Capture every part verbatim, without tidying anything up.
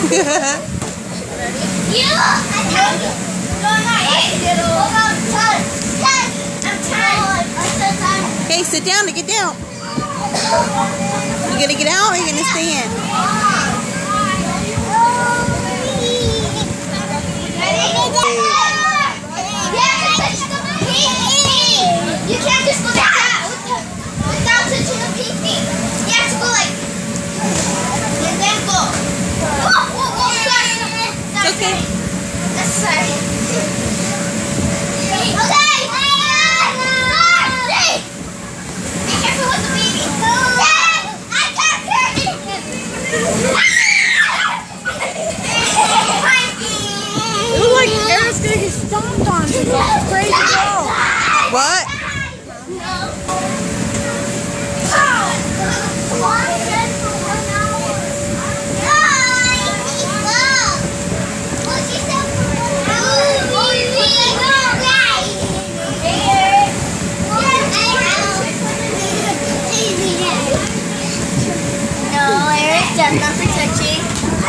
You! I have you! No, not yet. Hold on, touch. Touch. I'm tired. I'm so tired. Okay, sit down and get down. You gonna get out or you gonna stay in? You can't just go like that without touching the P C. You have to go like, and then go. Whoa, whoa, whoa, sorry. It's okay. That's sorry. Okay. Stay. Be careful with the baby. Dad, I got hurt. It looks like Eric's gonna get stomped on. She's a crazy girl. What? No, Eric does not for touching.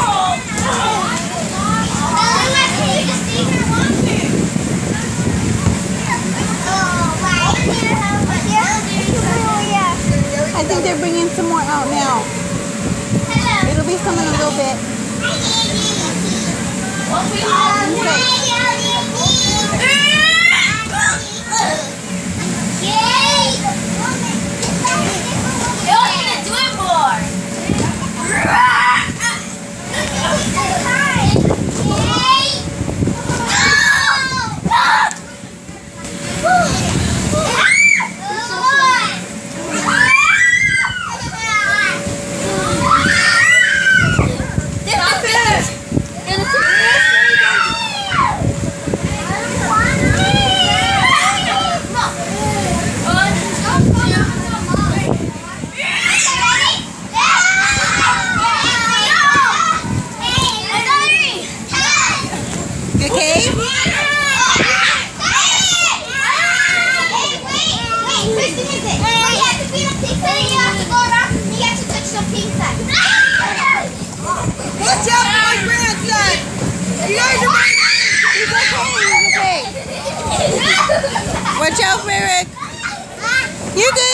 I think they're bringing some more out now. It'll be some in a little bit. Okay? Watch out, my grandson! You guys are He's okay, he's okay. Watch out, Eric. You're good.